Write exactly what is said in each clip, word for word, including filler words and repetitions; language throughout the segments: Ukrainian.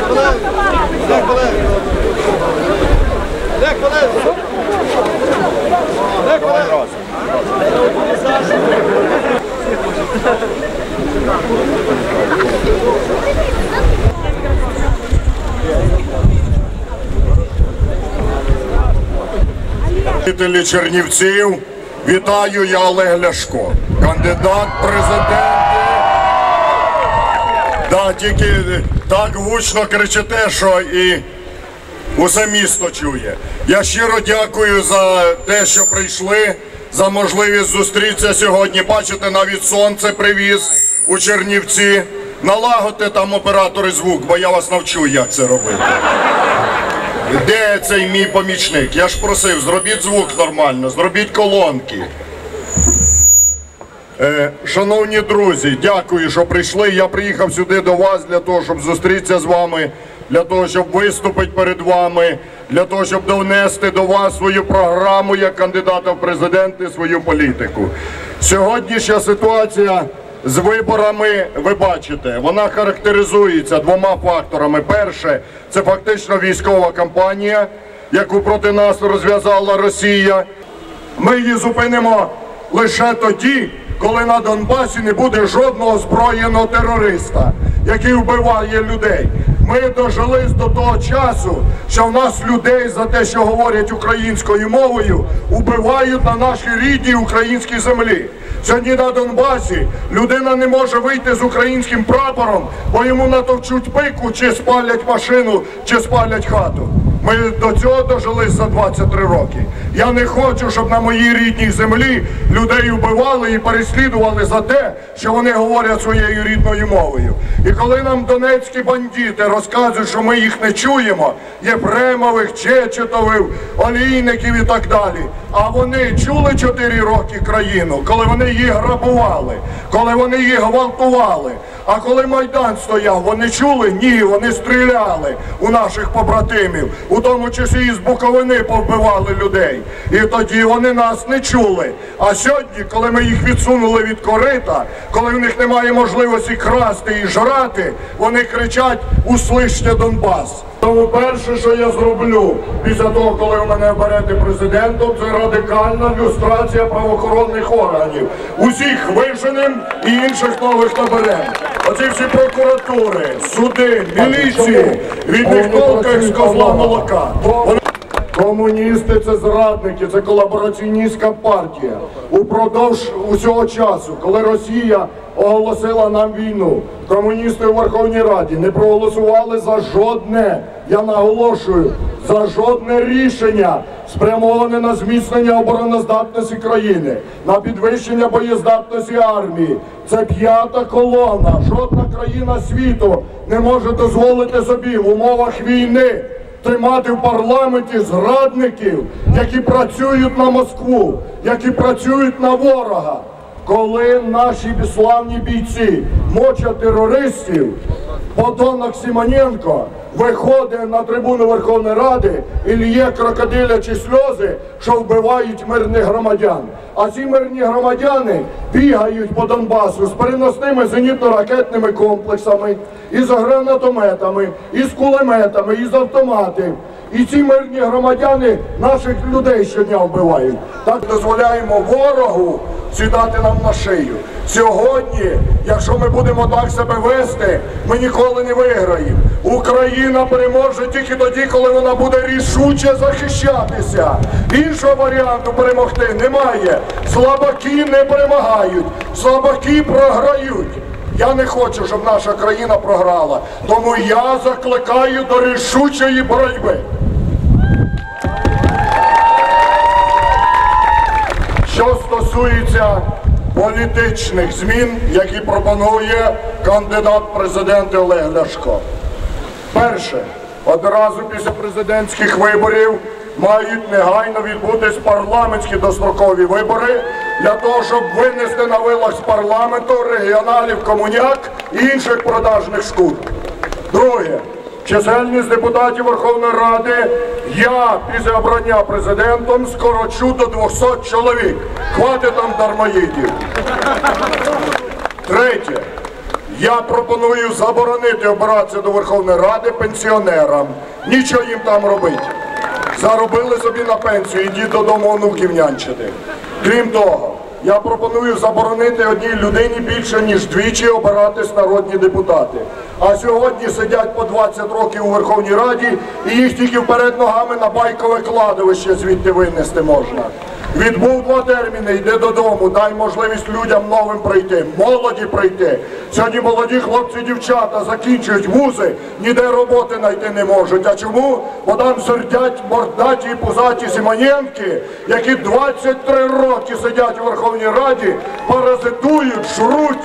Жителі Чернівців, вітаю, я Олег Ляшко, кандидат в президенти. Да, тільки так гучно кричите, що і усе місто чує. Я щиро дякую за те, що прийшли, за можливість зустрітися сьогодні. Бачите, навіть сонце привіз у Чернівці. Налагодьте там оператори звук, бо я вас навчу, як це робити. Де цей мій помічник? Я ж просив, зробіть звук нормально, зробіть колонки. Е, шановні друзі, дякую, що прийшли. Я приїхав сюди до вас для того, щоб зустрітися з вами, для того, щоб виступити перед вами, для того, щоб донести до вас свою програму як кандидата в президенти, свою політику. Сьогоднішня ситуація з виборами, ви бачите, вона характеризується двома факторами. Перше, це фактично військова кампанія, яку проти нас розв'язала Росія. Ми її зупинимо лише тоді, коли на Донбасі не буде жодного озброєного терориста, який вбиває людей. Ми дожились до того часу, що в нас людей за те, що говорять українською мовою, вбивають на нашій рідній українській землі. Сьогодні на Донбасі людина не може вийти з українським прапором, бо йому натовчуть пику, чи спалять машину, чи спалять хату. Ми до цього дожились за двадцять три роки. Я не хочу, щоб на моїй рідній землі людей вбивали і переслідували за те, що вони говорять своєю рідною мовою. І коли нам донецькі бандити розказують, що ми їх не чуємо, Єфремових, Чечетових, Олійників і так далі, а вони чули чотири роки країну, коли вони її грабували, коли вони її гвалтували. А коли Майдан стояв, вони чули? Ні, вони стріляли у наших побратимів, у тому числі і з Буковини повбивали людей. І тоді вони нас не чули. А сьогодні, коли ми їх відсунули від корита, коли в них немає можливості красти і жрати, вони кричать: «Услышьте Донбас!» Тому перше, що я зроблю після того, коли ви мене оберете президентом, це радикальна люстрація правоохоронних органів. Усіх виженем і інших нових наберемо. Оці всі прокуратури, суди, міліції, від них толку як з козла молока. Комуністи – це зрадники, це колабораціоністська партія. Упродовж усього часу, коли Росія оголосила нам війну, комуністи у Верховній Раді не проголосували за жодне, я наголошую, за жодне рішення, спрямоване на зміцнення обороноздатності країни, на підвищення боєздатності армії. Це п'ята колона. Жодна країна світу не може дозволити собі в умовах війни тримати в парламенті зрадників, які працюють на Москву, які працюють на ворога. Коли наші славні бійці мочать терористів, подонок Симоненко виходить на трибуну Верховної Ради і лє крокодилячі сльози, що вбивають мирних громадян. А ці мирні громадяни бігають по Донбасу з переносними зенітно-ракетними комплексами, із гранатометами, із кулеметами, із автоматів. І ці мирні громадяни наших людей щодня вбивають. Так дозволяємо ворогу сідати нам на шию. Сьогодні, якщо ми будемо так себе вести, ми ніколи не виграємо. Україна переможе тільки тоді, коли вона буде рішуче захищатися. Іншого варіанту перемогти немає. Слабаки не перемагають, слабаки програють. Я не хочу, щоб наша країна програла. Тому я закликаю до рішучої боротьби. Що стосується політичних змін, які пропонує кандидат в президенти Олег Ляшко. Перше, одразу після президентських виборів мають негайно відбутись парламентські дострокові вибори для того, щоб винести на вилах з парламенту регіоналів комуняк і інших продажних шкур. Друге, чисельність депутатів Верховної Ради я після обрання президентом скорочу до двохсот чоловік. Хватить там дармоїдів. Третє. Я пропоную заборонити обиратися до Верховної Ради пенсіонерам. Нічого їм там робити. Заробили собі на пенсію, ідіть додому онуків нянчити. Крім того, я пропоную заборонити одній людині більше, ніж двічі обиратись народні депутати. А сьогодні сидять по двадцять років у Верховній Раді, і їх тільки вперед ногами на байкове кладовище звідти винести можна. Відбув два терміни, йди додому, дай можливість людям новим прийти, молоді прийти. Сьогодні молоді хлопці і дівчата закінчують вузи, ніде роботи знайти не можуть. А чому? Бо там сердять мордаті і пузаті Симоненки, які двадцять три роки сидять у Верховній Раді, паразитують, жруть,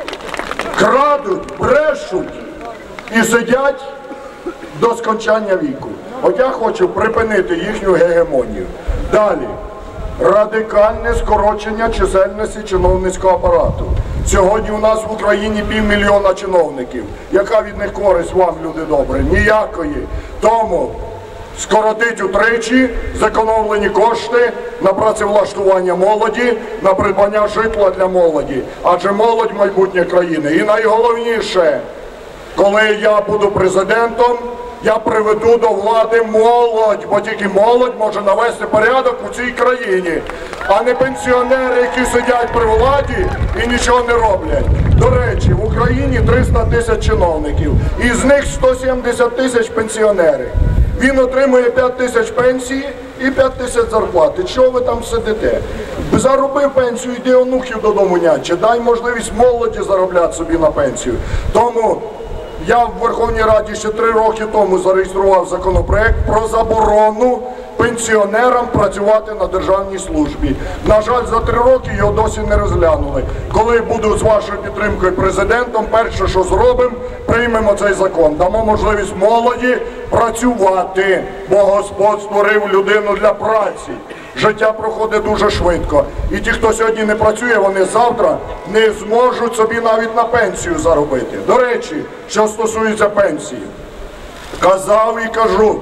крадуть, брешуть і сидять до скончання віку. От я хочу припинити їхню гегемонію. Далі. Радикальне скорочення чисельності чиновницького апарату. Сьогодні у нас в Україні півмільйона чиновників. Яка від них користь вам, люди добрі? Ніякої. Тому скоротить утричі зекономлені кошти на працевлаштування молоді, на придбання житла для молоді. Адже молодь – майбутнє країни. І найголовніше, коли я буду президентом, я приведу до влади молодь, бо тільки молодь може навести порядок у цій країні, а не пенсіонери, які сидять при владі і нічого не роблять. До речі, в Україні триста тисяч чиновників, із них сто сімдесят тисяч пенсіонери. Він отримує п'ять тисяч пенсії і п'ять тисяч зарплати. Чого ви там сидите? Заробив пенсію, йди онуків додому нянчи, дай можливість молоді заробляти собі на пенсію. Тому я в Верховній Раді ще три роки тому зареєстрував законопроект про заборону пенсіонерам працювати на державній службі. На жаль, за три роки його досі не розглянули. Коли буду з вашою підтримкою президентом, перше, що зробимо, приймемо цей закон. Дамо можливість молоді працювати, бо Господь створив людину для праці. Життя проходить дуже швидко. І ті, хто сьогодні не працює, вони завтра не зможуть собі навіть на пенсію заробити. До речі, що стосується пенсії, казав і кажу,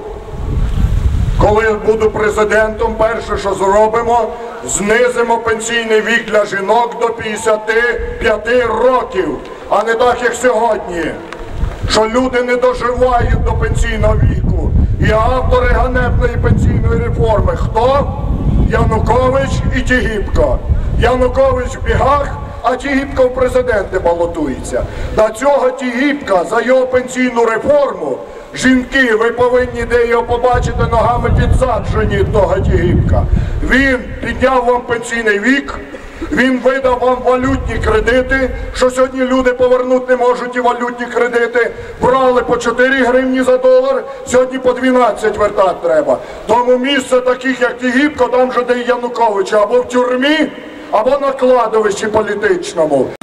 коли буду президентом, перше, що зробимо, знизимо пенсійний вік для жінок до п'ятдесяти п'яти років, а не так, як сьогодні, що люди не доживають до пенсійного віку. І автори ганебної пенсійної реформи – хто? Янукович і Тігіпко. Янукович в бігах, а Тігіпко в президенти балотується. До цього Тігіпка за його пенсійну реформу, жінки, ви повинні де його побачити, ногами підсаджені того Тігіпка. Він підняв вам пенсійний вік, він видав вам валютні кредити, що сьогодні люди повернути не можуть, і валютні кредити. Брали по чотири гривні за долар, сьогодні по дванадцять вертати треба. Тому місце таких, як Тігіпко, там же де Янукович, або в тюрмі, або на кладовищі політичному.